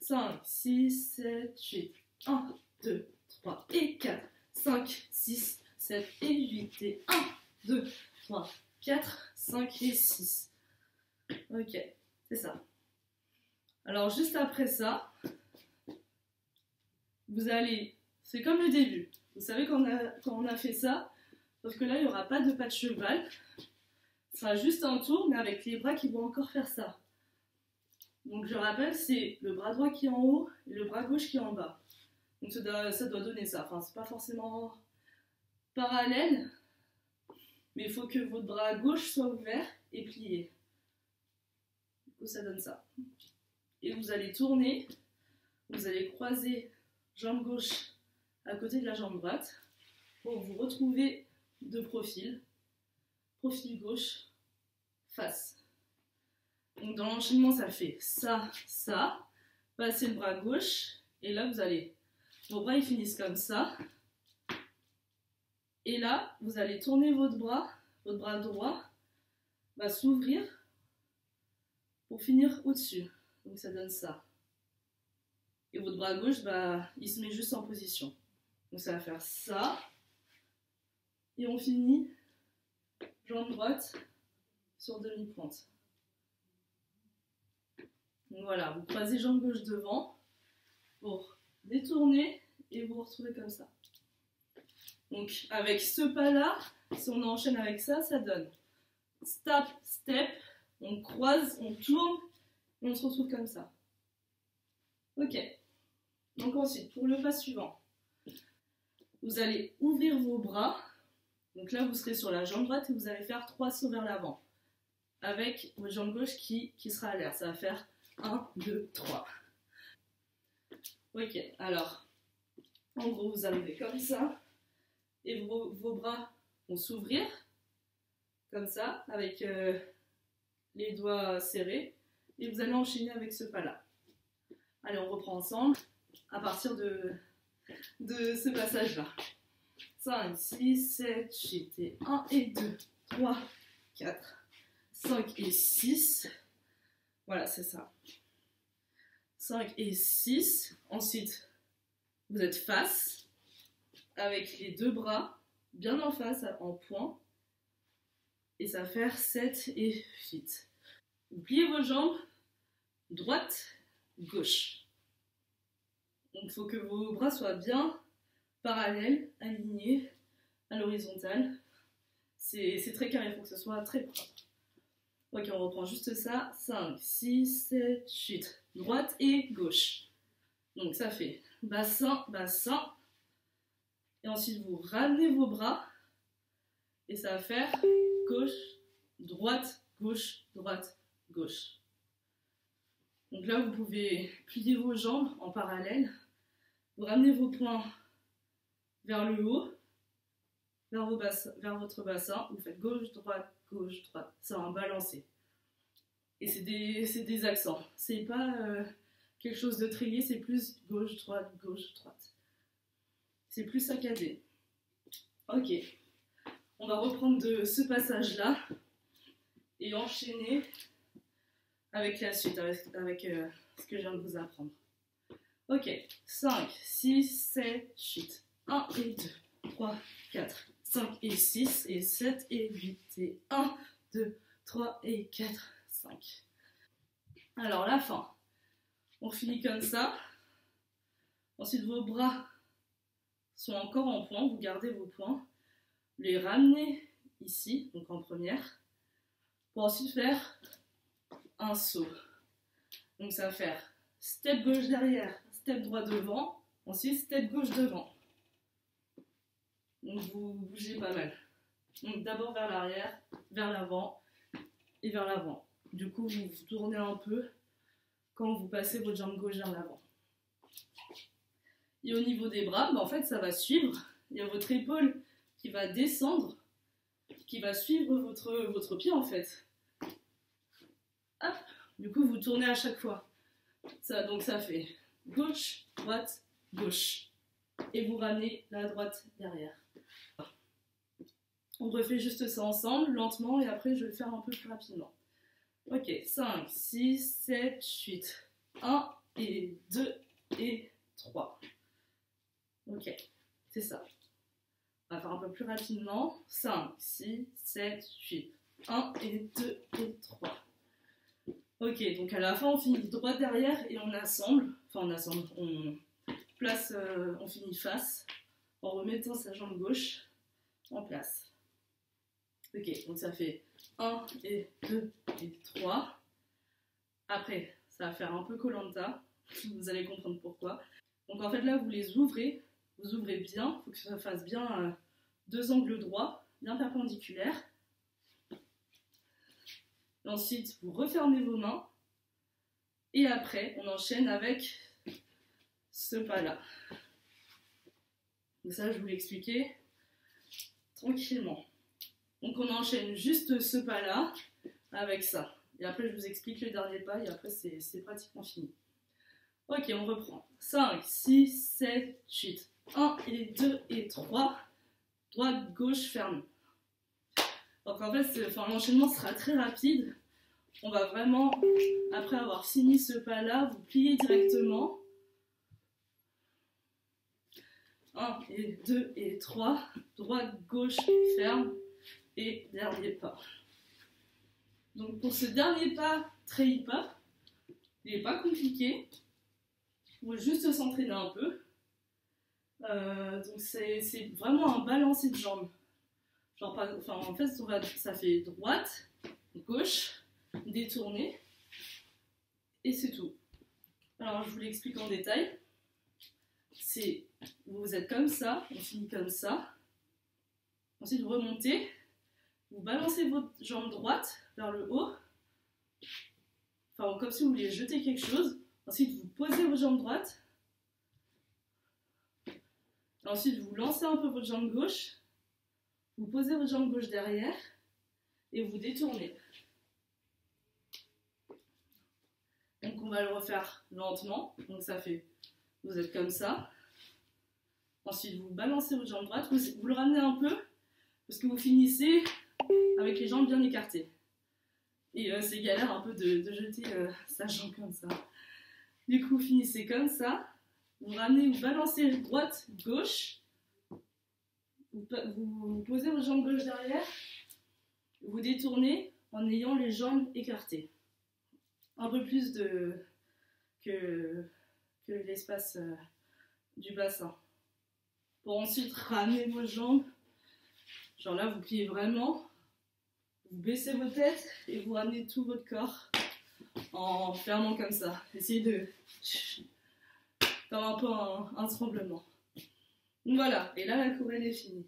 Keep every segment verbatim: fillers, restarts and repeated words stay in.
cinq, six, sept, huit. un, deux, trois et quatre. cinq, six, sept et huit. Et un, deux, trois, quatre, cinq et six. Ok, c'est ça. Alors juste après ça, vous allez, c'est comme le début. Vous savez quand on a, quand on a fait ça, sauf que là il n'y aura pas de pas de cheval. Ce sera juste un tour, mais avec les bras qui vont encore faire ça. Donc je rappelle, c'est le bras droit qui est en haut et le bras gauche qui est en bas. Donc ça doit, ça doit donner ça. Enfin, c'est pas forcément parallèle, mais il faut que votre bras gauche soit ouvert et plié. Du coup, ça donne ça. Et vous allez tourner, vous allez croiser jambe gauche à côté de la jambe droite pour vous retrouver de profil, profil gauche, face. Donc dans l'enchaînement, ça fait ça, ça, passez le bras gauche, et là vous allez, vos bras ils finissent comme ça, et là vous allez tourner votre bras, votre bras droit va s'ouvrir pour finir au-dessus, donc ça donne ça. Et votre bras gauche, bah, il se met juste en position. Donc ça va faire ça, et on finit jambe droite sur demi-pointe. Donc voilà, vous croisez jambe gauche devant pour détourner et vous retrouvez comme ça. Donc avec ce pas-là, si on enchaîne avec ça, ça donne step, step, on croise, on tourne et on se retrouve comme ça. Ok. Donc ensuite, pour le pas suivant, vous allez ouvrir vos bras. Donc là, vous serez sur la jambe droite et vous allez faire trois sauts vers l'avant avec votre jambe gauche qui, qui sera à l'air. Ça va faire un, deux, trois. Ok, alors, en gros, vous arrivez comme ça, et vos, vos bras vont s'ouvrir, comme ça, avec euh, les doigts serrés, et vous allez enchaîner avec ce pas-là. Allez, on reprend ensemble, à partir de, de ce passage-là. cinq, six, sept, huit, et un, et deux, trois, quatre, cinq et six. Voilà, c'est ça. cinq et six. Ensuite, vous êtes face, avec les deux bras bien en face, en point. Et ça va faire sept et huit. Vous pliez vos jambes, droite, gauche. Donc, il faut que vos bras soient bien parallèles, alignés, à l'horizontale. C'est très carré, il faut que ce soit très propre. Ok, on reprend juste ça. cinq, six, sept, huit. Droite et gauche. Donc ça fait bassin, bassin. Et ensuite, vous ramenez vos bras. Et ça va faire gauche, droite, gauche, droite, gauche. Donc là, vous pouvez plier vos jambes en parallèle. Vous ramenez vos poings vers le haut, vers, vos bassins, vers votre bassin. Vous faites gauche, droite, gauche, droite. C'est un balancé. Et c'est des, c'est des accents. C'est pas euh, quelque chose de trié, c'est plus gauche, droite, gauche, droite. C'est plus saccadé. Ok. On va reprendre de ce passage-là et enchaîner avec la suite, avec, avec euh, ce que je viens de vous apprendre. Ok. cinq, six, sept, huit. un et deux, trois, quatre, cinq et six, et sept et huit, et un, deux, trois et quatre, cinq. Alors la fin, on finit comme ça. Ensuite vos bras sont encore en point, vous gardez vos poings, les ramenez ici, donc en première, pour ensuite faire un saut. Donc ça va faire step gauche derrière, step droit devant, ensuite step gauche devant. Donc vous bougez pas mal. Donc d'abord vers l'arrière, vers l'avant et vers l'avant. Du coup, vous vous tournez un peu quand vous passez votre jambe gauche vers l'avant. Et au niveau des bras, bah en fait, ça va suivre. Il y a votre épaule qui va descendre, qui va suivre votre, votre pied en fait. Hop. Du coup, vous tournez à chaque fois. Ça, donc ça fait gauche, droite, gauche. Et vous ramenez la droite derrière. On refait juste ça ensemble, lentement, et après je vais le faire un peu plus rapidement. Ok, cinq, six, sept, huit. un, et deux et trois. Ok, c'est ça. On va faire un peu plus rapidement. cinq, six, sept, huit. un et deux et trois. Ok, donc à la fin on finit droit derrière et on assemble. Enfin on assemble, on place, euh, on finit face en remettant sa jambe gauche en place. Ok, donc ça fait un et deux et trois. Après, ça va faire un peu Koh-Lanta. Vous allez comprendre pourquoi. Donc en fait là, vous les ouvrez. Vous ouvrez bien. Il faut que ça fasse bien euh, deux angles droits, bien perpendiculaires. Et ensuite, vous refermez vos mains. Et après, on enchaîne avec ce pas-là. Donc ça, je vous l'ai expliqué tranquillement. Donc on enchaîne juste ce pas-là avec ça. Et après, je vous explique le dernier pas et après, c'est pratiquement fini. Ok, on reprend. cinq, six, sept, huit. un et deux et trois. Droite, gauche, ferme. Donc en fait, enfin, l'enchaînement sera très rapide. On va vraiment, après avoir fini ce pas-là, vous pliez directement. un et deux et trois. Droite, gauche, ferme. Et dernier pas. Donc pour ce dernier pas très hip-hop, il n'est pas compliqué. Il faut juste s'entraîner un peu. Euh, donc c'est vraiment un balancé de jambes. Genre, enfin, en fait, on va, ça fait droite, gauche, détourner, et c'est tout. Alors je vous l'explique en détail. C'est, vous êtes comme ça, on finit comme ça. Ensuite vous remontez, vous balancez votre jambe droite vers le haut. Enfin, comme si vous vouliez jeter quelque chose. Ensuite, vous posez votre jambe droite. Ensuite, vous lancez un peu votre jambe gauche. Vous posez votre jambe gauche derrière. Et vous détournez. Donc, on va le refaire lentement. Donc, ça fait, vous êtes comme ça. Ensuite, vous balancez votre jambe droite. Vous, vous le ramenez un peu. Parce que vous finissez avec les jambes bien écartées. Et euh, c'est galère un peu de, de jeter euh, sa jambe comme ça. Du coup, vous finissez comme ça. Vous ramenez, vous balancez droite, gauche. Vous, vous, vous posez vos jambes gauche derrière. Vous détournez en ayant les jambes écartées. Un peu plus de, que, que l'espace euh, du bassin. Pour ensuite ramener vos jambes. Genre là, vous pliez vraiment. Vous baissez vos têtes et vous ramenez tout votre corps en fermant comme ça. Essayez de... comme un peu un, un tremblement. Donc voilà, et là la chorale est finie.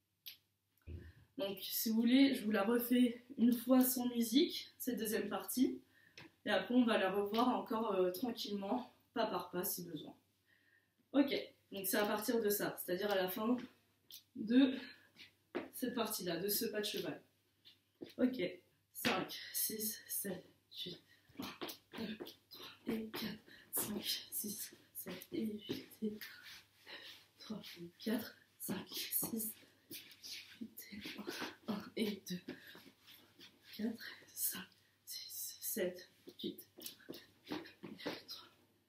Donc si vous voulez, je vous la refais une fois sans musique, cette deuxième partie. Et après on va la revoir encore euh, tranquillement, pas par pas si besoin. Ok, donc c'est à partir de ça, c'est-à-dire à la fin de cette partie-là, de ce pas de cheval. Ok, cinq, six, sept, huit, un, deux, trois et quatre, cinq, six, sept et huit et trois et quatre, cinq, six, huit et un, un et deux, quatre, cinq, six, sept, huit, trois.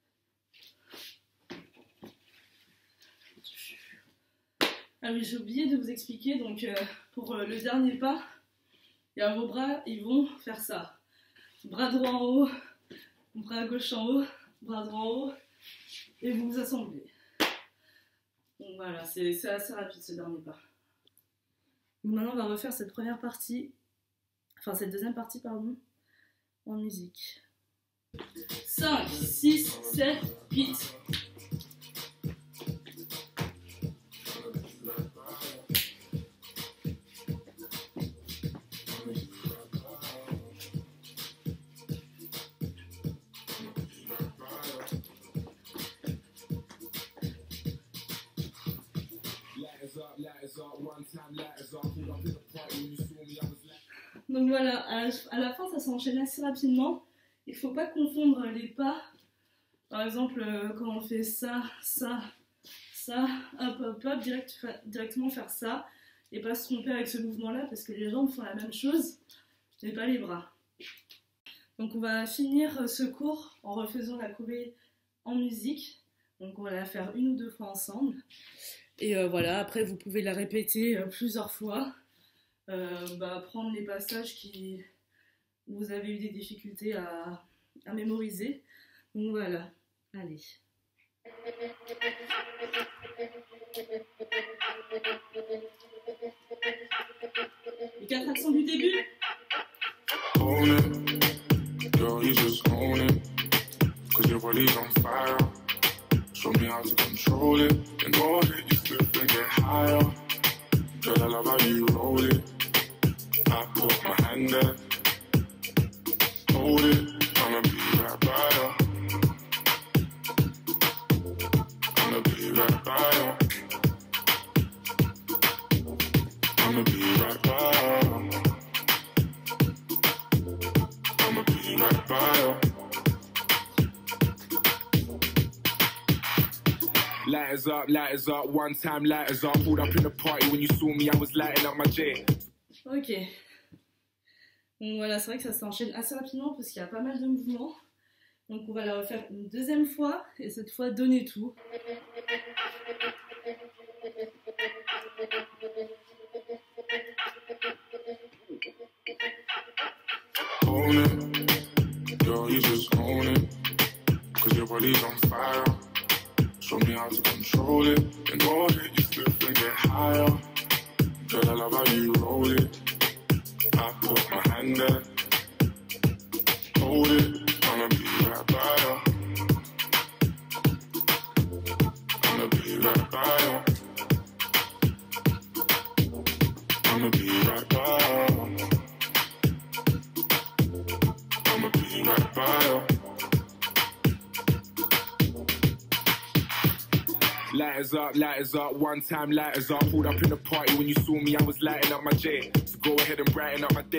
Ah oui, j'ai oublié de vous expliquer, donc euh, pour euh, le dernier pas, et à vos bras, ils vont faire ça. Bras droit en haut, bras gauche en haut, bras droit en haut, et vous vous assemblez. Donc voilà, c'est assez rapide ce dernier pas. Donc maintenant, on va refaire cette première partie, enfin cette deuxième partie, pardon, en musique. cinq, six, sept, huit. Donc voilà, à la, à la fin ça s'enchaîne assez rapidement. Il ne faut pas confondre les pas. Par exemple, euh, quand on fait ça, ça, ça, hop, hop, hop, direct, directement faire ça. Et pas se tromper avec ce mouvement-là parce que les jambes font la même chose, mais pas les bras. Donc on va finir ce cours en refaisant la choré en musique. Donc on va la faire une ou deux fois ensemble. Et euh, voilà, après vous pouvez la répéter euh, plusieurs fois. Euh, bah, prendre les passages qui, où vous avez eu des difficultés à, à mémoriser. Donc voilà, allez. Les quatre accents du début. Own it, girl, you just own it. Cause your body's on fire. Show me how to control it. And go ahead, you slip and get higher. Girl, I love how you roll it. I put my hand there. Hold it, I'ma be right by you. I'ma be right by you. I'ma be right by you. I'ma be right by you. Lighters up, lighters up, one time lighters up. Pulled up in the party when you saw me, I was lighting up my J. Ok. Donc voilà, c'est vrai que ça s'enchaîne assez rapidement parce qu'il y a pas mal de mouvements. Donc on va la refaire une deuxième fois et cette fois donner tout. Own it, girl, you just own it. Cause your body's on fire. Show me how to control it. And go ahead, you slip and get higher. Girl, I love how you roll it. I put my hand there. Hold it, I'ma be right by you. I'ma be right by you. I'ma be right by you. I'ma be right by you. Lighters up, lighters up, one time lighters up. Pulled up in the party when you saw me, I was lighting up my J. So go ahead and brighten up my day.